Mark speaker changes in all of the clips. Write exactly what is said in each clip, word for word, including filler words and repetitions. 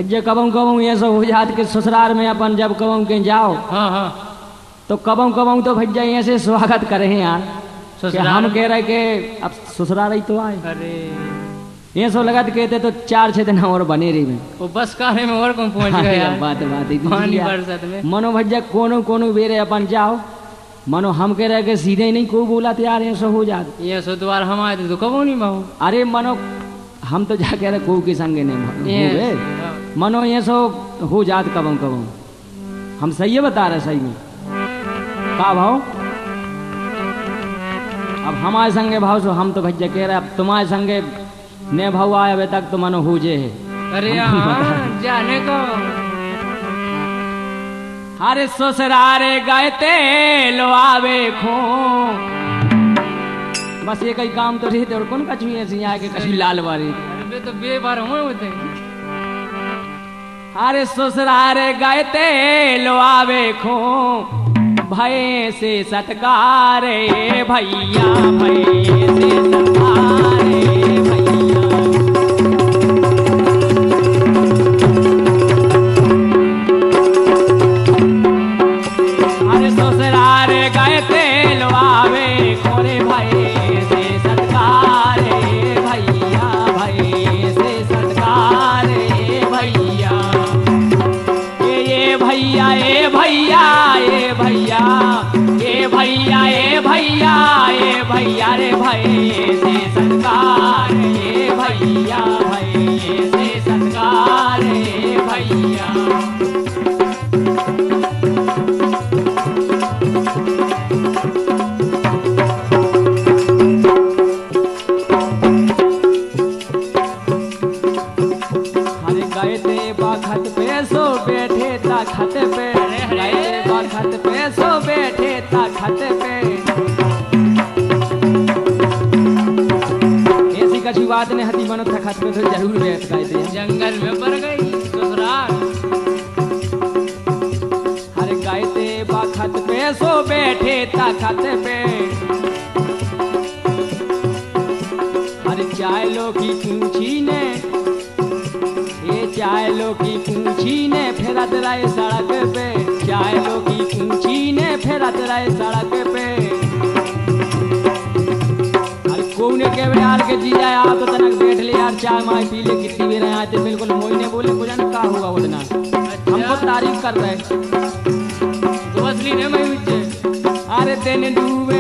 Speaker 1: भैया कबम कबम ये सब हो जात के ससुराल में अपन जब कबम के जाओ
Speaker 2: हाँ हाँ
Speaker 1: तो कबम कबम तो भैया यहाँ से स्वागत करे हैं यार कि हम कह रहे कि अब ससुराल ही तो आए।
Speaker 2: अरे
Speaker 1: ये सब लगा कहते तो चार छह दिन और बने रही में
Speaker 2: वो बस कारे में और कौन पहुंच गया
Speaker 1: बात बात
Speaker 2: पानी बरसात में
Speaker 1: मनो भैया कोनो कोनो बेरे अपन जाओ मनो हम कह रहे कि सीधे नहीं कोई बोला तो यार ऐसा हो जात
Speaker 2: ये सो द्वार हम आए थे तो कबो नहीं बहु
Speaker 1: अरे मनो हम तो जा कह रहे कोई के संगे नहीं मनो ये सो हो जात कबम कबम हम सही बता रहे सही में का भाव अब हमारे संगे भाव सो हम तो भैया कह रहे अब तुम्हारे संगे ने भाव आए अभी तक तो मनो हो जे है।
Speaker 2: अरे हाँ जाने को
Speaker 1: अरे ससुरारे गए तेल आवे खो बस ये कई काम तो रहते और कौन कछु ऐसी आए के कछु लाल वाली
Speaker 2: अरे तो बे बार हुए होते
Speaker 1: अरे ससुरारे गए तेल आवे खो भय से सत्कारे भैया भय से सत्कारे भैया अरे ससुरारे गए तेल आवे खोरे भय से सत्कारे भैया भय से सत्कारे भैया ये भैया ये भैया ये भैया ये भैया ये भैया ये भैया रे भय से सत्कार ये भैया भय से सत्कार ये भैया अरे गए थे बाखत पे सो बैठे ता खत पे गए बाखत पे सो बैठे ता खत पे ऐसी कछु बात ने हती बनो था खत पे तो जरूर बैठ गए थे
Speaker 2: जंगल में पड़ गई ससुराल
Speaker 1: अरे गए थे बाखत पे सो बैठे ता खत पे अरे चाय लो की पूछी ने चाय लो की पूछी ने फेरत रहे सड़क पे चाय लो की पूछी ने फेरत रहे सड़क पे अरे कौन के यार के जी जाए आप तो तनक बैठ ले यार चाय माय पी ले कितनी बेर आए थे बिल्कुल मोई ने बोले कुछ ना का होगा उतना हमको तारीफ कर रहे
Speaker 2: तो असली ने मैं मुझे
Speaker 1: अरे दिन डूबे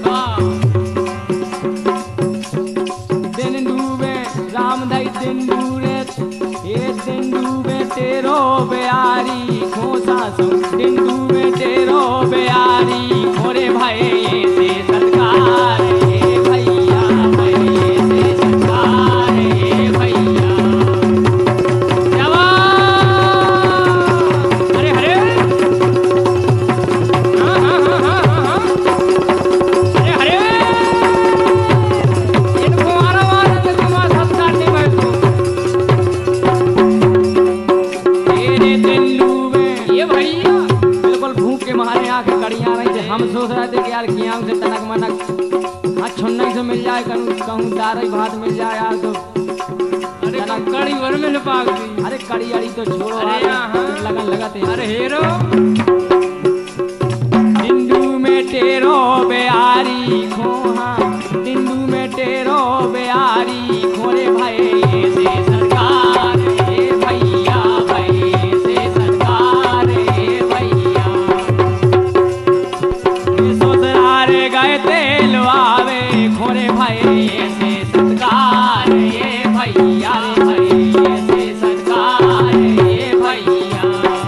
Speaker 1: दिन डूबे राम धाई दिन डूबे ये दिन डूबे तेरो बेयारी खोसा सो दिन डूबे तेरो बेयारी खोरे भाई से सत्कार ये भैया भाई से सत्कार ये भैया
Speaker 2: अरे हरे हाँ हाँ हाँ हाँ हाँ अरे हरे इनको मारा मारा तो तुम्हारा सत्कार नहीं बैठो
Speaker 1: बिल्कुल भूख के मारे आके कड़ियां रही थे हम सोच रहे थे कि यार कियाम से तनक मनक हाँ छुन्नई से मिल जाए कहूँ कहूँ दारई भात मिल जाए यार तो
Speaker 2: अरे कड़ी वर में लपा गई
Speaker 1: अरे कड़ी अड़ी तो छोड़ो
Speaker 2: अरे हाँ
Speaker 1: लगन लगाते
Speaker 2: अरे हेरो
Speaker 1: डिंडू में टेरो बेयारी खो हाँ डिंडू में टेरो बेयारी खोरे भाई से सरकार ये भैया भाई से सरकार ये भैया ससुरारे गए तेल आवे खोरे भाई से सत्कार ये भैया भाई से सत्कार ये भैया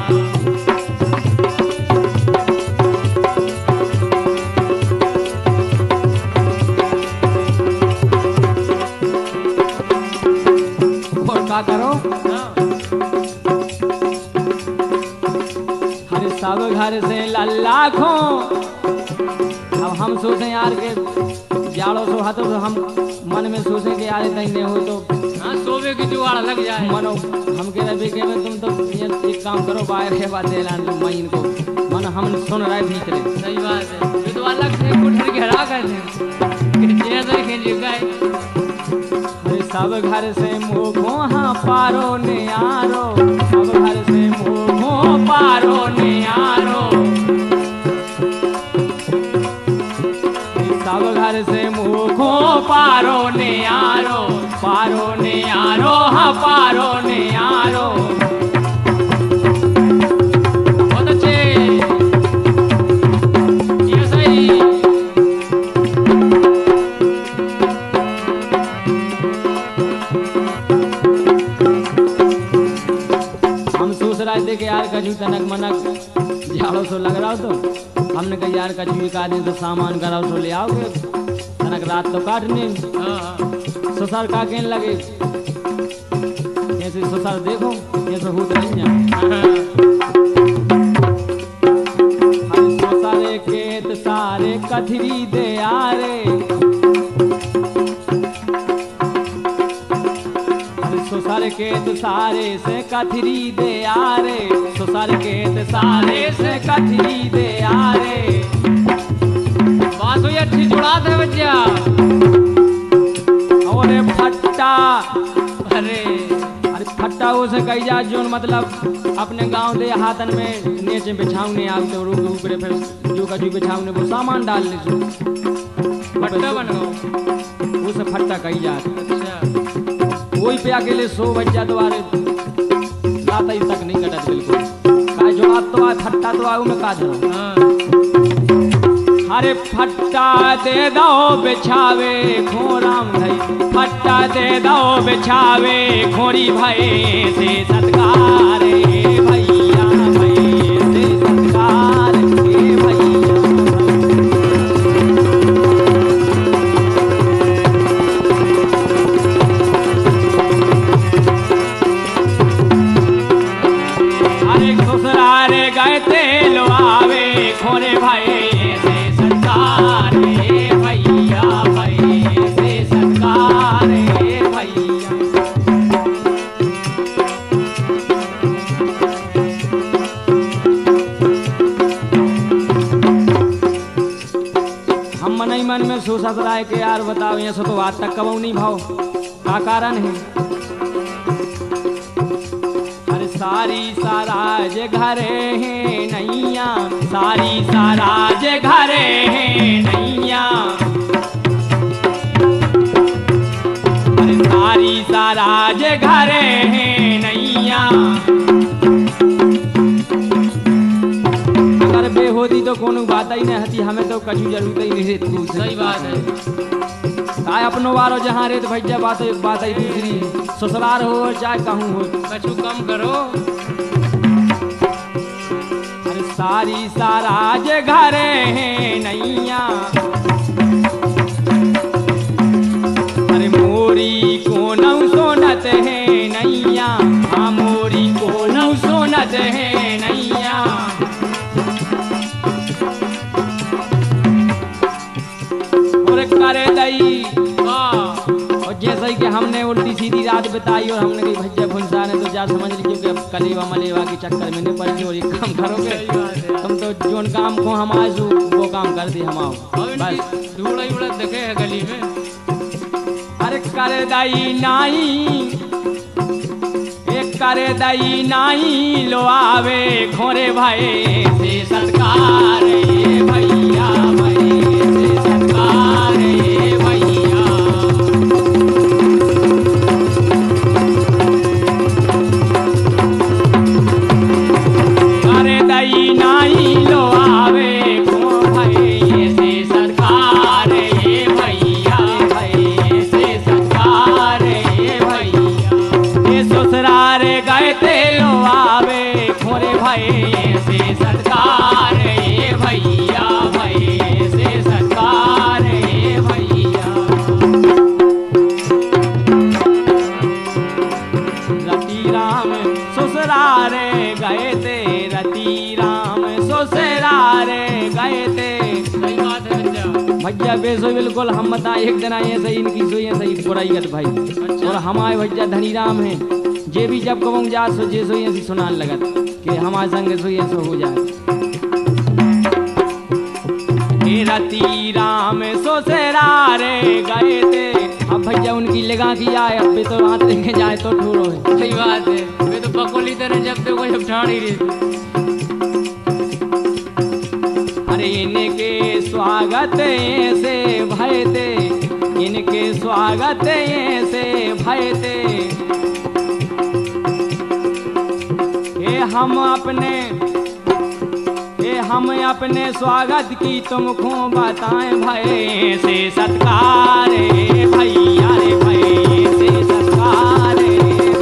Speaker 1: और क्या करो हर सब घर से लल्ला खो अब हम सोचे यार के जाड़ो सो हाथों तो हम मन में सोचे कि यार इतने हो तो
Speaker 2: हाँ सोवे की जुगाड़ लग जाए
Speaker 1: मनो हम कह रहे कि में तुम तो ये एक काम करो बाहर के बाद दे लान तुम महीन को मन हम सुन रहे भीतरे
Speaker 2: सही बात है ये तो अलग से कुठर के हरा कर दे कि जे तो खेल गए
Speaker 1: सब घर से मोघो हाँ पारो ने आरो, सब घर से मोघो पारो ने आरो, सब घर से मोघो पारो ने आरो, पारो ने आरो हाँ पारो ने आरो। बहुत अच्छे, ये सही। हम सोच रहे थे कि यार कछु तनक मनक झाड़ो सो लग रहा हो, तो हमने कहा यार कछु एक आदमी तो सामान कराओ सो ले आओगे, तनक रात तो काटने ससुर का कहने लगे ऐसे ससुर देखो ऐसे होत नहीं है। सारे केत सारे कथरी दे आरे, ससुर केत सारे से कथरी दे आरे, ससुर केत सारे से कथरी दे आरे। बात हुई अच्छी जुड़ा थे बच्चा। अरे फट्टा, अरे अरे फट्टा उसे कही जा जो मतलब अपने गांव दे हाथन में नीचे बिछावने आते और ऊपर फिर जो का जो बिछावने वो सामान डाल ले जो फट्टा बन गया, उसे फट्टा कही जाती। अच्छा, वही पे अकेले सो बच्चा द्वारे रात ही तक नहीं कटत बिल्कुल। का जो आप तो आए फट्टा तो आऊ में का धरो। अरे फट्टा दे दो बिछावे खोराम भाई, फट्टा दे दो बिछावे खोरी भाई से सत्कार हे भैया, भाई से सत्कार हे भैया। अरे ससुराल गए तेल आवे खोरे भाई मन में सोचा रहा है कि यार बताओ यहाँ से तो आज तक कमाऊ नहीं भाव का कारण है। अरे सारी सारा जे घरे हैं नैया, सारी सारा जे घरे हैं नैया, अरे सारी सारा जे घरे हैं नैया। अगर बेहोदी तो कोनो बात ही नहीं हती, हमें तो कछु जरूरत ही नहीं रहती। सही बात है। काय अपनो वारो जहाँ रेत भैया बात बात ही दूसरी है, ससुराल हो चाहे कहूँ हो, कछु कम करो। अरे सारी सारा जे घरे हैं नैया, अरे मोरी को नौ सोनत है नैया, हाँ मोरी को नौ सोनत है नैया। करे दई और जैसे ही कि हमने उल्टी सीधी रात बिताई और हमने कही भैया फुंसा ने तो जा समझ लीजिए कि अब कलेवा मलेवा के चक्कर में नहीं पड़ी और एक काम करोगे तुम तो जोन काम को हम आज वो काम कर दी हम आओ बस धूड़ा उड़ा देखे है गली में। अरे करे दई नाई एक करे दई नाई लो आवे खोरे भाई से सत्कार ये भैया भाई से सत्कार ये भैया। करे दई नाई लो आवे खो भाई से सत्कार ये भैया भाई से सत्कार ये भैया। ये ससुराल गए ते लो आवे खोरे भाई से सत्कार ये भैया भाई से सत्कार ये भैया। रति राम ससुराल गए ते रति राम ससुराल गए ते। भैया बेसो बिल्कुल हम बता एक दिन आए सही इनकी सोई सही बुराई गत भाई। अच्छा। और हमारे भैया धनी राम है जे भी जब कबूँ जा सो जे सोई ऐसी सुनान लगत कि हमारे संग सोई ऐसा हो जाए। रति राम ससुराल गए थे अब भैया उनकी की लगा कि आए अब भी तो रात लेके जाए तो ठूरो है।
Speaker 2: सही बात है, वे तो बकोली तरह जब देखो जब ठाड़ ही रहते।
Speaker 1: अरे इनके स्वागत से भय थे, इनके स्वागत से भय थे। ये हम अपने ये हम अपने स्वागत की तुमको बताएं भय से सत्कार रे भैया रे भय से सत्कार रे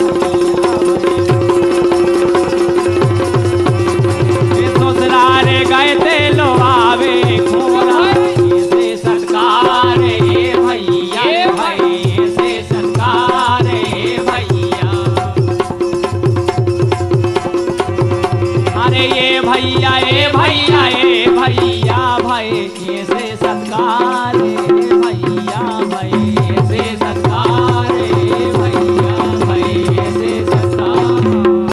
Speaker 1: भैया। ससुराल गए थे लो आवे खोरा से सत्कार रे भैया भय से सत्कार रे भैया। अरे ये भैया ए भैया ए भैया